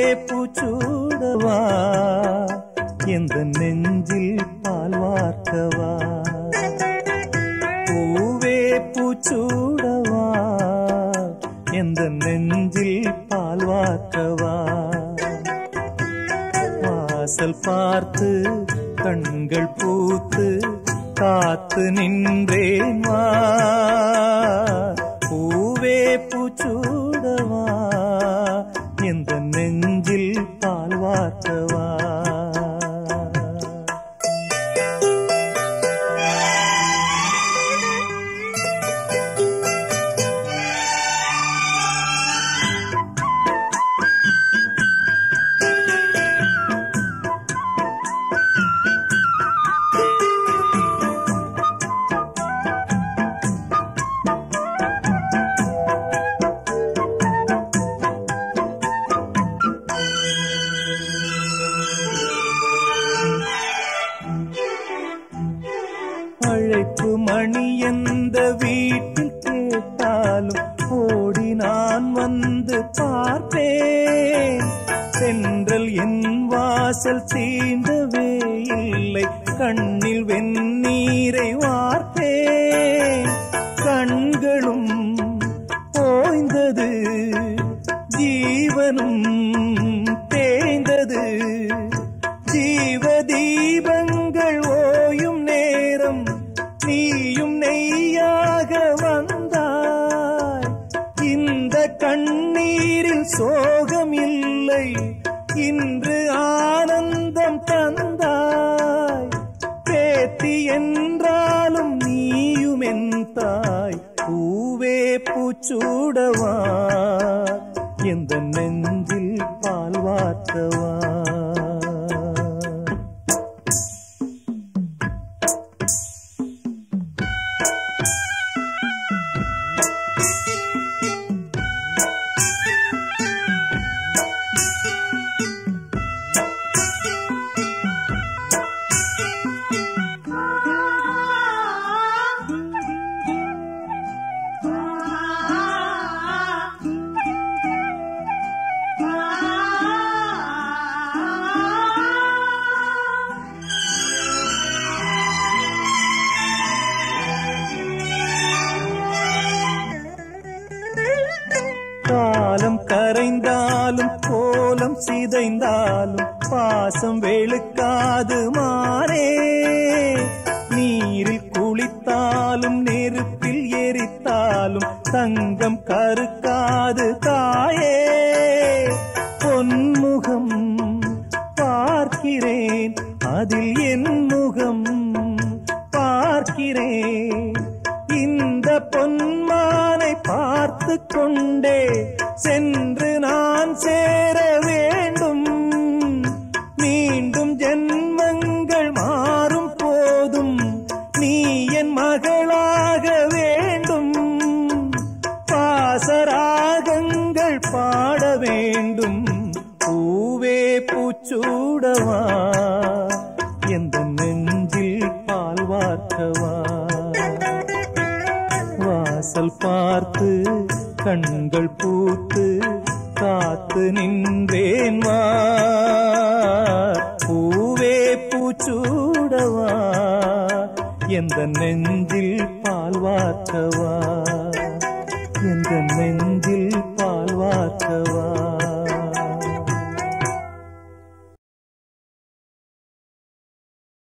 பூச்சூடவா எந்த நெஞ்சில் பால் வார்க்கவா பூவே பூச்சூடவா எந்த நெஞ்சில் பால் வார்க்கவா வாசல் பார்த்து கண்கள் பூத்து காத்து நின்றேன் வா பூவே பூச்சூடவா எந்த நெஞ்சில் பால் வார்க்கவா அழைப்பு மணி எந்த வீட்டில் கேட்டாலும் ஓடி நான் வந்து பார்ப்பேன் தென்றல் என் வாசல் தீண்டவே இல்லை கண்ணில் வெந்நீரை வார்த்தேன் கண்களும் ஓய்ந்தது ஜீவனும் தேய்ந்தது ஜீவ தீபங்கள் ஓயும் நேரம் நீயும் நெய்யாக வந்தாய் இந்த கண்ணீரில் சோகம் இல்லை இன்று ஆனந்தம் தந்தாய் பேத்தி என்றாலும் நீயும் என் தாய் பூவே பூச்சூடவா எந்த நெஞ்சில் பால் வார்த்தவா காலம் கரைந்தாலும் கோலம் சிதைந்தாலும் பாசம் வெளுக்காது மாறே நீரில் குளித்தாலும் நெருப்பில் எரித்தாலும் தங்கம் கருக்காது தாயே பொன்முகம் பார்க்கிறேன் அதில் என் முகம் பார்க்கிறேன் இந்த பொன்மானை பார்த்து கொண்டே சென்று நான் சேர வேண்டும் மீண்டும் ஜென்மங்கள் மாறும் போதும் நீ என் மகளாக வேண்டும் பாசராகங்கள் பாட வேண்டும் பூவே பூச்சூடவா எந்த நெஞ்சில் பால் வார்க்கவா வாசல் பார்த்து கண்கள் பூத்து காத்து நின்றேன் வா பூவே பூச்சூடவா எந்த நெஞ்சில் பால் வார்க்கவா